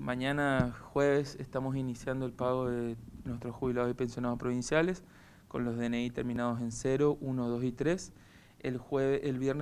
Mañana jueves estamos iniciando el pago de nuestros jubilados y pensionados provinciales con los DNI terminados en 0, 1, 2 y 3. El viernes,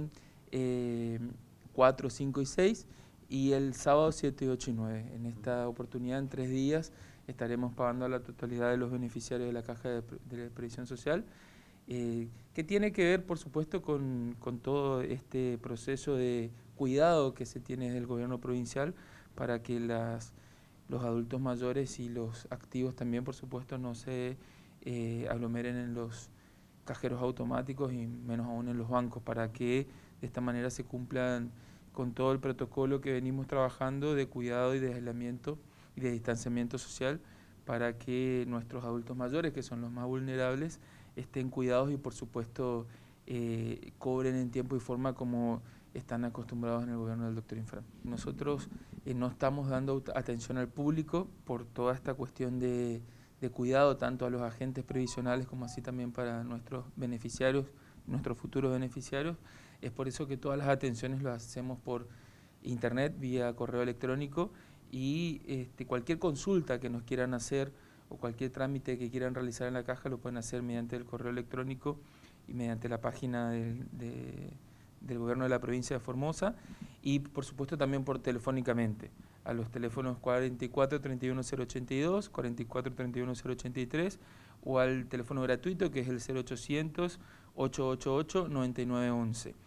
4, 5 y 6 y el sábado 7, 8 y 9. En esta oportunidad, en 3 días, estaremos pagando a la totalidad de los beneficiarios de la Caja de Previsión Social, que tiene que ver, por supuesto, con todo este proceso de cuidado que se tiene desde el gobierno provincial para que los adultos mayores y los activos también, por supuesto, no se aglomeren en los cajeros automáticos y menos aún en los bancos, para que de esta manera se cumplan con todo el protocolo que venimos trabajando de cuidado y de aislamiento y de distanciamiento social, para que nuestros adultos mayores, que son los más vulnerables, estén cuidados y por supuesto cobren en tiempo y forma como están acostumbrados en el gobierno del doctor Infran. Nosotros no estamos dando atención al público por toda esta cuestión de cuidado, tanto a los agentes previsionales como así también para nuestros beneficiarios, nuestros futuros beneficiarios. Es por eso que todas las atenciones las hacemos por internet, vía correo electrónico, y cualquier consulta que nos quieran hacer o cualquier trámite que quieran realizar en la caja lo pueden hacer mediante el correo electrónico y mediante la página del gobierno de la provincia de Formosa, y por supuesto también por telefónicamente a los teléfonos 44 31 082, 44 31 083 o al teléfono gratuito que es el 0800 888 9911.